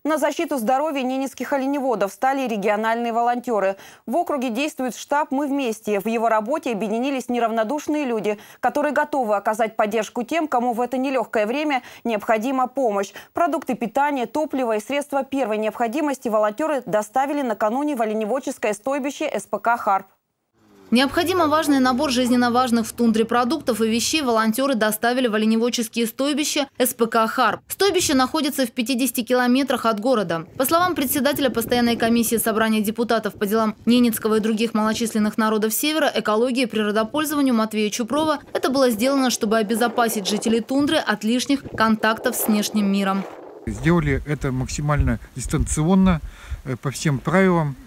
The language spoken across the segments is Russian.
На защиту здоровья ненецких оленеводов стали региональные волонтеры. В округе действует штаб «Мы вместе». В его работе объединились неравнодушные люди, которые готовы оказать поддержку тем, кому в это нелегкое время необходима помощь. Продукты питания, топливо и средства первой необходимости волонтеры доставили накануне в оленеводческое стойбище СПК «Харп». Необходимо важный набор жизненно важных в тундре продуктов и вещей волонтеры доставили в оленеводческие стойбища СПК «Харп». Стойбище находится в 50 километрах от города. По словам председателя постоянной комиссии собрания депутатов по делам ненецкого и других малочисленных народов Севера, экологии и природопользованию Матвея Чупрова, это было сделано, чтобы обезопасить жителей тундры от лишних контактов с внешним миром. Сделали это максимально дистанционно, по всем правилам.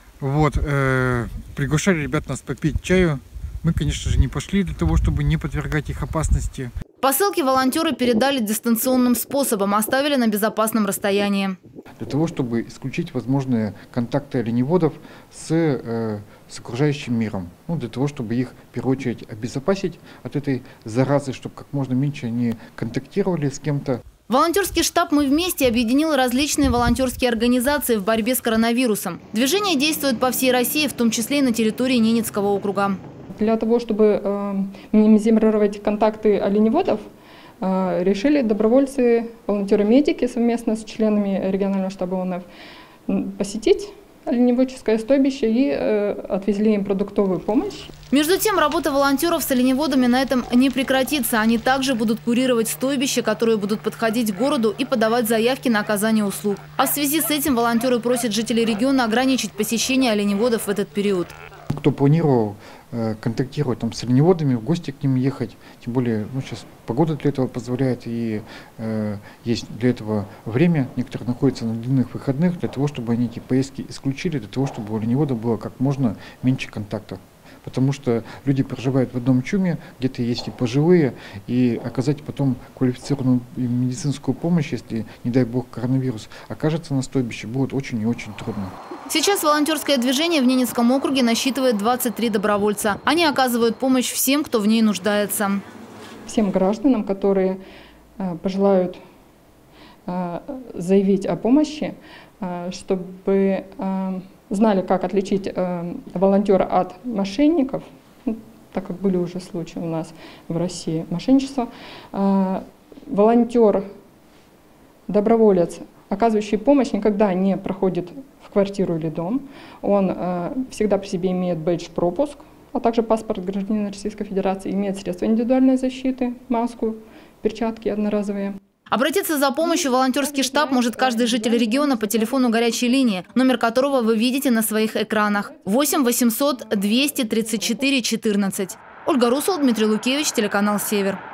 Приглашали ребят нас попить чаю. Мы, конечно же, не пошли для того, чтобы не подвергать их опасности. Посылки волонтеры передали дистанционным способом, оставили на безопасном расстоянии. Для того, чтобы исключить возможные контакты оленеводов с окружающим миром. Для того, чтобы их, в первую очередь, обезопасить от этой заразы, чтобы как можно меньше они контактировали с кем-то. Волонтерский штаб «Мы вместе» объединил различные волонтерские организации в борьбе с коронавирусом. Движение действует по всей России, в том числе и на территории Ненецкого округа. Для того, чтобы минимизировать контакты оленеводов, решили добровольцы, волонтеры-медики совместно с членами регионального штаба ОНФ посетить оленеводческое стойбище и отвезли им продуктовую помощь. Между тем, работа волонтеров с оленеводами на этом не прекратится. Они также будут курировать стойбища, которые будут подходить к городу и подавать заявки на оказание услуг. А в связи с этим волонтеры просят жителей региона ограничить посещение оленеводов в этот период. Кто планировал контактировать с оленеводами, в гости к ним ехать, тем более сейчас погода для этого позволяет и есть для этого время. Некоторые находятся на длинных выходных для того, чтобы они эти поездки исключили, для того, чтобы у оленевода было как можно меньше контактов. Потому что люди проживают в одном чуме, где-то есть и пожилые, и оказать потом квалифицированную медицинскую помощь, если, не дай бог, коронавирус окажется на стойбище, будет очень и очень трудно. Сейчас волонтерское движение в Ненецком округе насчитывает 23 добровольца. Они оказывают помощь всем, кто в ней нуждается. Всем гражданам, которые пожелают заявить о помощи, чтобы знали, как отличить волонтера от мошенников, так как были уже случаи у нас в России мошенничества. Волонтер, доброволец, оказывающий помощь, никогда не проходит в квартиру или дом. Он всегда при себе имеет бейдж-пропуск, а также паспорт гражданина Российской Федерации, имеет средства индивидуальной защиты, маску, перчатки одноразовые. Обратиться за помощью в волонтерский штаб может каждый житель региона по телефону горячей линии, номер которого вы видите на своих экранах. 8 800 234 14. Ольга Русул, Дмитрий Лукевич, телеканал «Север».